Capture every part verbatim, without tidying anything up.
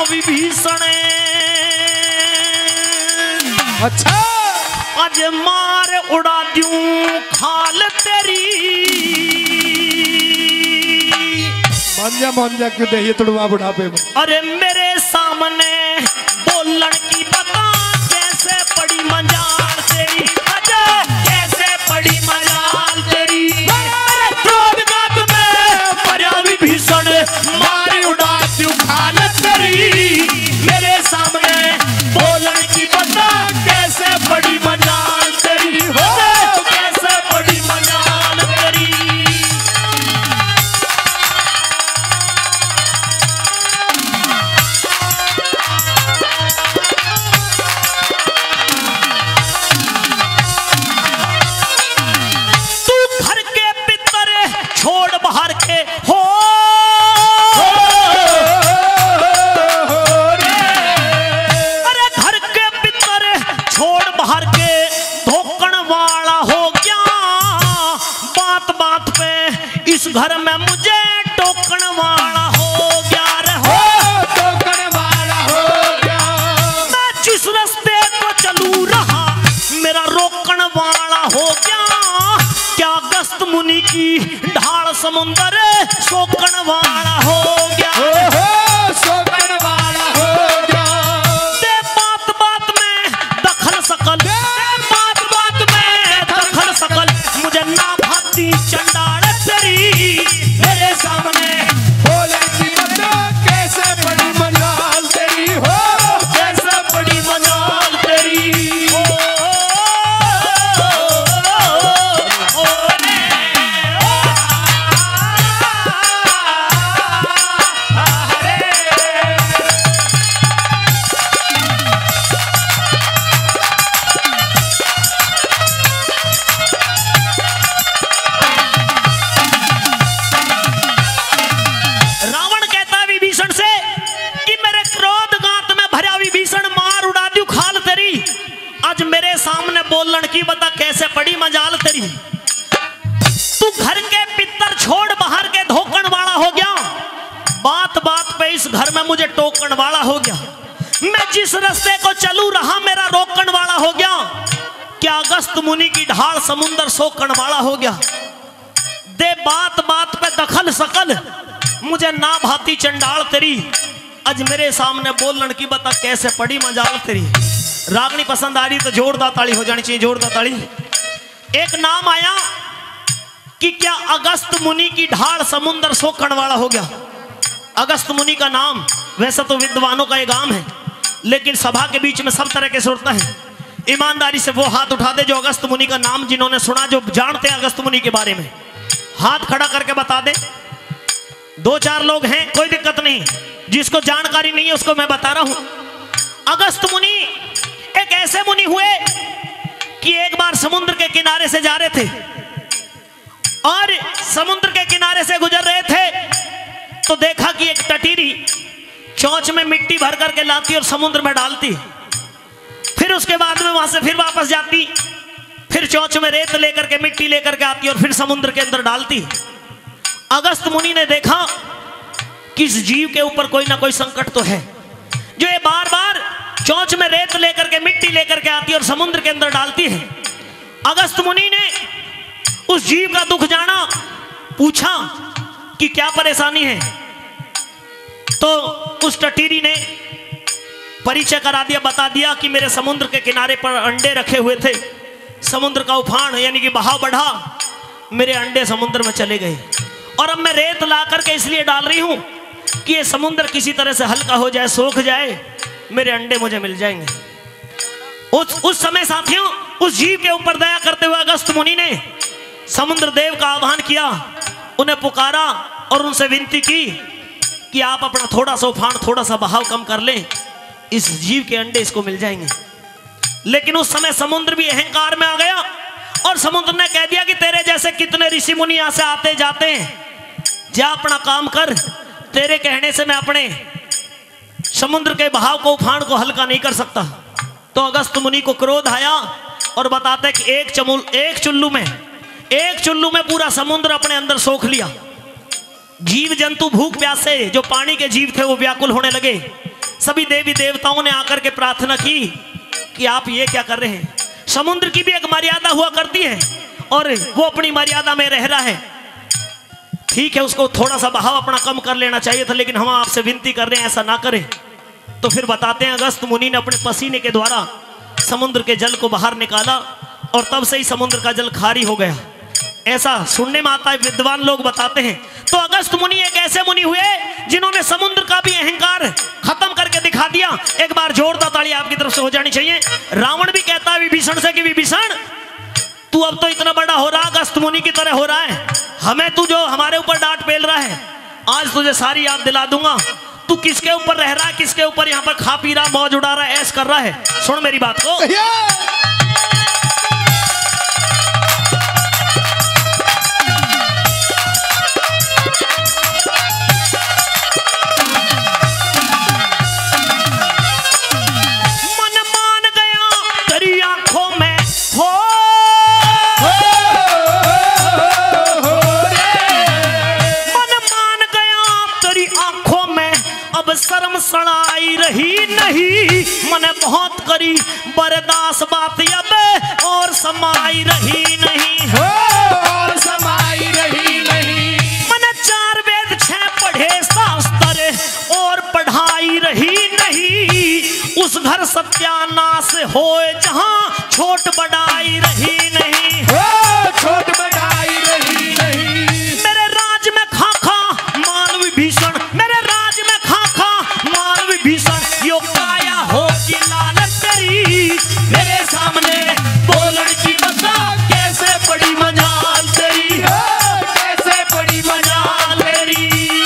विभीषण अच्छा आज मार उड़ा दूं खाल तेरी। मान जा मान जा क्यों दे तुड़वा बुढ़ापे में। अरे मेरे सामने बोलन की बता कैसे पड़ी मजाल तेरी। अजय कैसे पड़ी मजाल तेरी। मेरे क्रोध गात में मरा विभीषण मार उड़ा दूं खाल तेरी। मेरे सामने बोलन की बता कैसे पड़ी मजाल तेरी। हो कैसे पड़ी मजाल तेरी। छोड़ बाहर के हो अरे घर के भीतर छोड़ बाहर के धोकण वाला हो गया। बात बात पे इस घर में मुझे टोकण वाला हो गया रे हो टोकन वाला हो गया। मैं जिस रास्ते को चलू रहा मेरा रोकण वाला हो गया। क्या अगस्त मुनि की ढाल समुंदर सोकण वाला हो गया। ओहो सोकन वाला हो गया। दे बात बात में दखल सकल दे बात बात में दखल सकल मुझे ना भाती चंडाल तेरी। मेरे सामने बोले की बता कैसे बड़ी मजाल तेरी। हो कैसे बड़ी मजाल तेरी। ओ, ओ, ओ, रे, ओ, आ, रे। रावण कहता है विभीषण से कि मेरे क्रोध गात में भरा विभीषण मार उड़ा दूं खाल तेरी। आज मेरे सामने बोलन की बता कैसे पड़ी मजाल तेरी। तू घर के पितर छोड़ बाहर के धोकण वाला हो गया। बात बात पे इस घर में मुझे टोकण वाला हो गया। मैं जिस रास्ते को चलू रहा मेरा रोकण वाला हो गया। क्या अगस्त मुनि की ढाल समुंदर सोकण वाला हो गया। दे बात बात पे दखल सकल मुझे ना भाती चंडाल तेरी। आज मेरे सामने बोलन की बता कैसे पड़ी मजाल तेरी। रागनी पसंद आ रही तो जोरदार ताली हो जानी चाहिए। जोरदार ताली। एक नाम आया कि क्या अगस्त मुनि की ढाल समुंदर सोकण वाला हो गया। अगस्त मुनि का नाम वैसे तो विद्वानों का एक गांव है लेकिन सभा के बीच में सब तरह के सुनता है। ईमानदारी से वो हाथ उठा दे जो अगस्त मुनि का नाम जिन्होंने सुना जो जानते हैं अगस्त मुनि के बारे में। हाथ खड़ा करके बता दे। दो चार लोग हैं कोई दिक्कत नहीं। जिसको जानकारी नहीं है उसको मैं बता रहा हूं। अगस्त मुनि एक ऐसे मुनि हुए कि एक बार समुद्र के किनारे से जा रहे थे और समुद्र के किनारे से गुजर रहे थे तो देखा कि एक टटीरी चोंच में मिट्टी भर करके लाती और समुद्र में डालती। फिर उसके बाद में वहां से फिर वापस जाती। फिर चोंच में रेत लेकर के मिट्टी लेकर के आती और फिर समुद्र के अंदर डालती। अगस्त मुनि ने देखा कि इस जीव के ऊपर कोई ना कोई संकट तो है जो ये बार बार चोंच में रेत लेकर के मिट्टी लेकर के आती और समुद्र के अंदर डालती है। अगस्त मुनि ने उस जीव का दुख जाना, पूछा कि क्या परेशानी है। तो उस टटीरी ने परिचय करा दिया, बता दिया कि मेरे समुद्र के किनारे पर अंडे रखे हुए थे। समुद्र का उफान यानी कि बहाव बढ़ा, मेरे अंडे समुद्र में चले गए और अब मैं रेत ला करके इसलिए डाल रही हूं कि ये समुद्र किसी तरह से हल्का हो जाए, सूख जाए, मेरे अंडे मुझे मिल जाएंगे। उस उस समय साथियों उस जीव के ऊपर दया करते हुए अगस्त मुनि ने समुद्र देव का आह्वान किया, उन्हें पुकारा और उनसे विनती की कि आप अपना थोड़ा सा उफान, थोड़ा सा बहाव कम कर लें, इस जीव के अंडे इसको मिल जाएंगे। लेकिन उस समय समुद्र भी अहंकार में आ गया और समुद्र ने कह दिया कि तेरे जैसे कितने ऋषि मुनि यहां से आते जाते हैं, जा अपना काम कर, तेरे कहने से मैं अपने समुद्र के बहाव को, उफान को हल्का नहीं कर सकता। तो अगस्त मुनि को क्रोध आया और बताते कि एक चमुल एक चुल्लू में एक चुल्लू में पूरा समुद्र अपने अंदर सोख लिया। जीव जंतु भूख प्यास से जो पानी के जीव थे वो व्याकुल होने लगे। सभी देवी देवताओं ने आकर के प्रार्थना की कि आप ये क्या कर रहे हैं। समुद्र की भी एक मर्यादा हुआ करती है और वो अपनी मर्यादा में रह रहा है। ठीक है, उसको थोड़ा सा बहाव अपना कम कर लेना चाहिए था, लेकिन हम आपसे विनती कर रहे हैं ऐसा ना करें। तो फिर बताते हैं, अगस्त मुनि ने अपने पसीने के द्वारा समुद्र के जल को बाहर निकाला और तब से ही समुद्र का जल खारी हो गया। ऐसा सुनने में आता है, विद्वान लोग बताते हैं। तो अगस्त मुनि एक ऐसे मुनि हुए जिन्होंने समुद्र का भी अहंकार खत्म करके दिखा दिया। एक बार जोरदार ताली आपकी तरफ से हो जानी चाहिए। रावण भी कहता है विभीषण से कि विभीषण, तू अब तो इतना बड़ा हो रहा, अगस्त मुनि की तरह हो रहा है, हमें तू जो हमारे ऊपर डांट पेल रहा है, आज तुझे सारी याद दिला दूंगा। तू किसके ऊपर रह रहा है, किसके ऊपर यहाँ पर खा पी रहा, मौज उड़ा रहा है, ऐश कर रहा है। सुन मेरी बात को। शर्म सड़ाई रही नहीं, मैंने बहुत करी बर्दाश्त, बात अब और समाई रही नहीं, और समाई रही नहीं। मैंने चार वेद छह पढ़े शास्त्र और पढ़ाई रही नहीं। उस घर सत्यानाश होए जहां छोट बड़ाई रही नहीं, छोट बड़ाई रही नहीं। मेरे राज में खा खा मान विभीषण, मेरे राज में खा खा मान विभीषण, यो काया हो की लालच तेरी, मेरे सामने बोलने की बता कैसे पड़ी मजाल तेरी, कैसे बड़ी मजाल तेरी।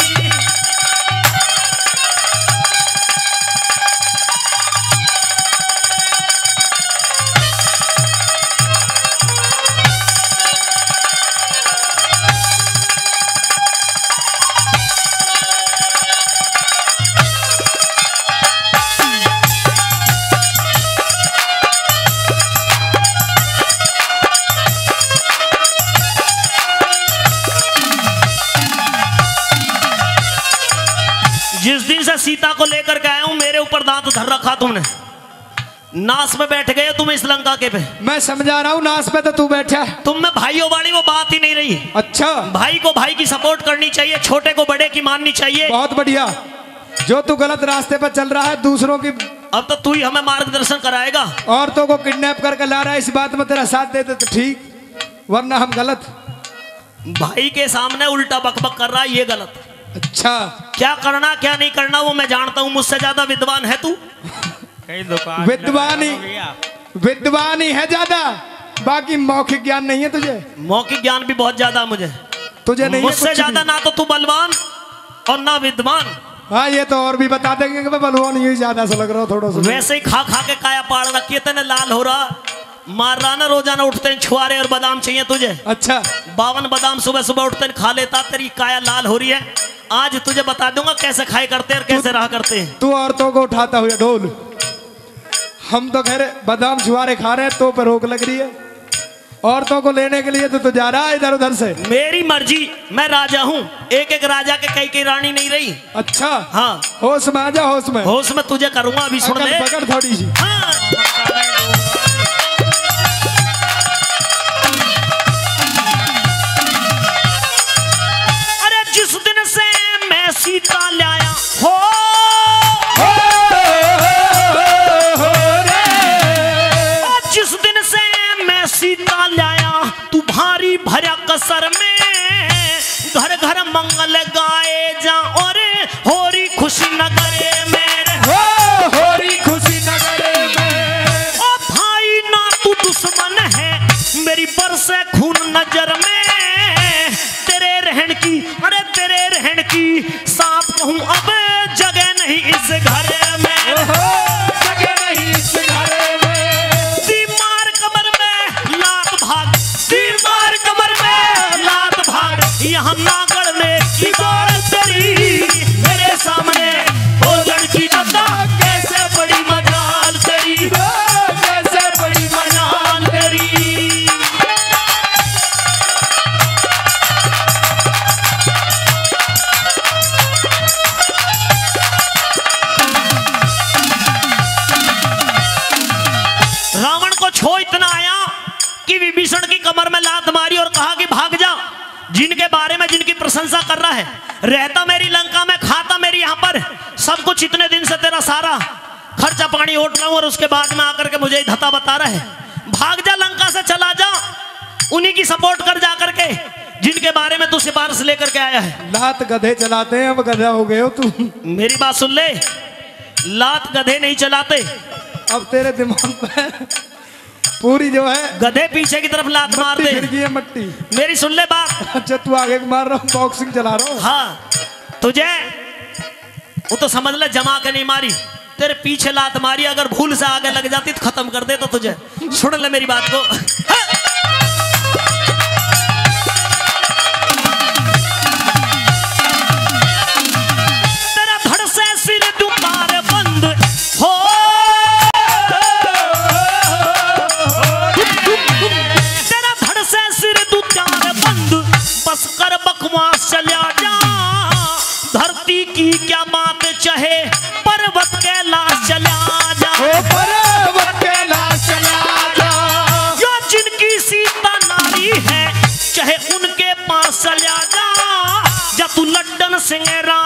जिस दिन से सीता को लेकर के आया हूं, मेरे ऊपर दांत धर रखा तुमने, नास में बैठ गए तुम इस लंका के पे। मैं समझा रहा हूँ, नास पे तो तू बैठा है। तुम में भाइयों वाली वो बात ही नहीं रही। अच्छा, भाई को भाई की सपोर्ट करनी चाहिए, छोटे को बड़े की माननी चाहिए। बहुत बढ़िया। जो तू गलत रास्ते पर चल रहा है, दूसरों की, अब तो तू ही हमें मार्गदर्शन कराएगा। औरतों को किडनैप करके ला रहा है, इस बात में तेरा साथ दे दे तो ठीक, वरना हम गलत। भाई के सामने उल्टा बकबक कर रहा है, ये गलत। अच्छा, क्या करना क्या नहीं करना वो मैं जानता हूँ, मुझसे ज्यादा विद्वान है तू। विद्वान ही विद्वान ही है ज्यादा, बाकी मौखिक ज्ञान नहीं है तुझे। मौखिक ज्ञान भी बहुत ज्यादा मुझे तुझे नहीं है मुझसे ज्यादा, ना तो तू बलवान और ना विद्वान। हाँ, ये तो और भी बता देंगे कि मैं बलवान ही ज्यादा सा लग रहा हूँ थोड़ा सा। वैसे ही खा खा के काया पाड़ रखी है, तेने लाल हो रहा, मार रहा ना, रोजाना उठते हैं छुआरे और बादाम चाहिए तुझे। अच्छा, बावन बादाम सुबह सुबह उठते खा लेता, तेरी काया लाल हो रही है। आज तुझे बता दूंगा कैसे खाए करते हैं और कैसे रहा करते हैं। तू औरतों को उठाता हुआ ढोल, हम तो खैर बादाम छुआरे खा रहे हैं, तो पर रोक लग रही है। औरतों को लेने के लिए तो तू जा रहा है इधर उधर से। मेरी मर्जी, मैं राजा हूँ, एक एक राजा के कई कई रानी नहीं रही। अच्छा, हाँ, होश में आजा, होश में होश में तुझे करूंगा, अभी सुन ले। पकड़ थोड़ी सी। हाँ। अरे जिस दिन से मैं सीता लाया हो, जिस दिन से मैं सीता लाया, तू भारी भरा कसर में घर घर मंगल गाए जा, और होरी खुशी नगरे मेरे, होरी खुशी नगरे में। ओ भाई ना तू दुश्मन है मेरी बरसे खून नजर में, तेरे रहन की, अरे तेरे रहन की सांप कहूं अब जगह नहीं इस घर में, जगह नहीं इस घर में। दीमार कमर में लात भाग, दीमार कमर में लात भाग, यहाँ नागड़ में की बात तेरी, मेरे सामने भोजन की नदा कैसे बड़ी मजाल तेरी, कैसे बड़ी मजाल तेरी। रहा है, रहता मेरी लंका में, खाता मेरी यहाँ पर सब कुछ, इतने दिन से तेरा सारा खर्चा पानी उठ रहा हूं और उसके बाद में आकर के मुझे धता बता रहा है। भाग जा, लंका से चला जा, उन्हीं की सपोर्ट कर जा करके जिनके बारे में तू सिफारिश लेकर के आया है। लात गधे चलाते हैं, अब गधा हो गए हो तू। मेरी बात सुन ले, लात गधे नहीं चलाते, अब तेरे दिमाग पे पूरी जो है गधे पीछे की तरफ लात मारते फिर गई है मट्टी। मेरी सुन ले बात। अच्छा तू आगे मार रहा हूँ, बॉक्सिंग चला रहा हूँ। हाँ तुझे वो तो समझ ले जमा के नहीं मारी, तेरे पीछे लात मारी, अगर भूल से आगे लग जाती तो खत्म कर देता तुझे। सुन ले मेरी बात को। तेरा धड़ से सिर दुकार बंद हो, तेरा धड़ से सिर दुकार बंद, बस कर बकवास चला जा, धरती की क्या बात चाहे पर्वत कैलाश चला जा, पर्वत कैलाश चला जा, जो जिनकी सीता नारी है चाहे उनके पास चला जा, जा तू लड्डन सिंह